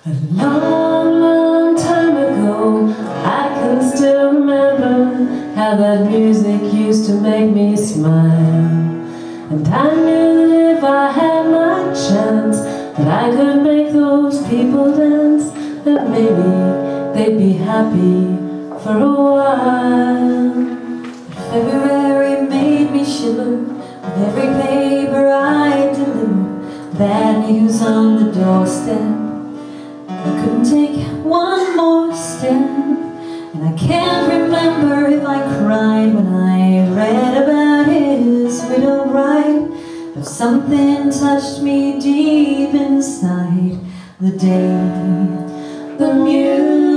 A long, long time ago, I can still remember how that music used to make me smile. And I knew that if I had my chance, that I could make those people dance, that maybe they'd be happy for a while. But February made me shiver with every paper I deliver. Bad news on the doorstep. I couldn't take one more step, and I can't remember if I cried when I read about his widow bride. But something touched me deep inside the day the music